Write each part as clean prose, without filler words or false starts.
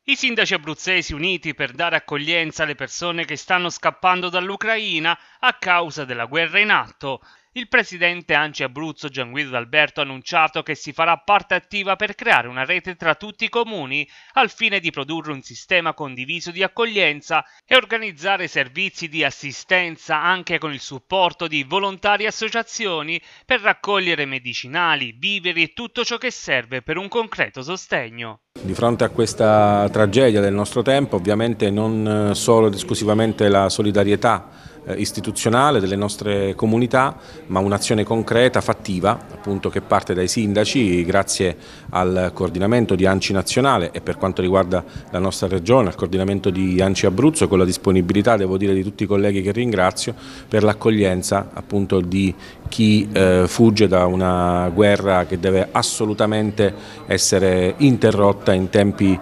I sindaci abruzzesi uniti per dare accoglienza alle persone che stanno scappando dall'Ucraina a causa della guerra in atto. Il presidente ANCI Abruzzo Gianguido D'Alberto ha annunciato che si farà parte attiva per creare una rete tra tutti i comuni al fine di produrre un sistema condiviso di accoglienza e organizzare servizi di assistenza anche con il supporto di volontari e associazioni per raccogliere medicinali, viveri e tutto ciò che serve per un concreto sostegno. Di fronte a questa tragedia del nostro tempo, ovviamente non solo ed esclusivamente la solidarietà istituzionale delle nostre comunità, ma un'azione concreta, fattiva, appunto, che parte dai sindaci grazie al coordinamento di ANCI nazionale e per quanto riguarda la nostra regione, al coordinamento di ANCI Abruzzo, con la disponibilità, devo dire, di tutti i colleghi che ringrazio per l'accoglienza appunto di chi fugge da una guerra che deve assolutamente essere interrotta in tempi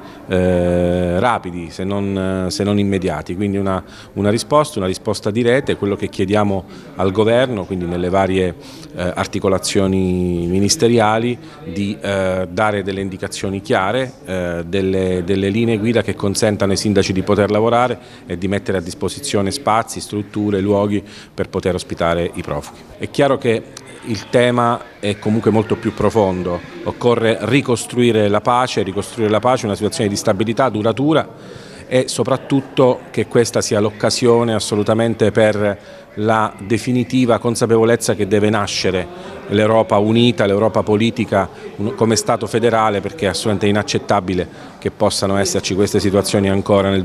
rapidi, se non immediati. Quindi una risposta di rete, quello che chiediamo al governo, quindi nelle varie articolazioni ministeriali, di dare delle indicazioni chiare, delle linee guida che consentano ai sindaci di poter lavorare e di mettere a disposizione spazi, strutture, luoghi per poter ospitare i profughi. È chiaro che il tema è comunque molto più profondo, occorre ricostruire la pace, una situazione di stabilità duratura e soprattutto che questa sia l'occasione assolutamente per la definitiva consapevolezza che deve nascere l'Europa unita, l'Europa politica come Stato federale, perché è assolutamente inaccettabile che possano esserci queste situazioni ancora nel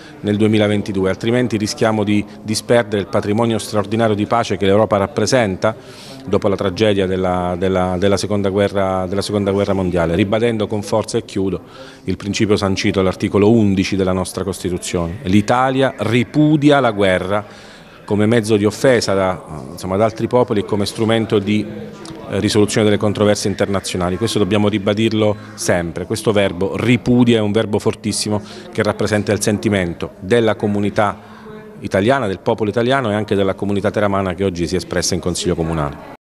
2022, altrimenti rischiamo di disperdere il patrimonio straordinario di pace che l'Europa rappresenta dopo la tragedia della seconda guerra mondiale, ribadendo con forza, e chiudo, il principio sancito all'articolo 11 della nostra Costituzione. L'Italia ripudia la guerra come mezzo di offesa ad altri popoli e come strumento di risoluzione delle controversie internazionali. Questo dobbiamo ribadirlo sempre. Questo verbo ripudia è un verbo fortissimo che rappresenta il sentimento della comunità italiana, del popolo italiano e anche della comunità teramana che oggi si è espressa in Consiglio Comunale.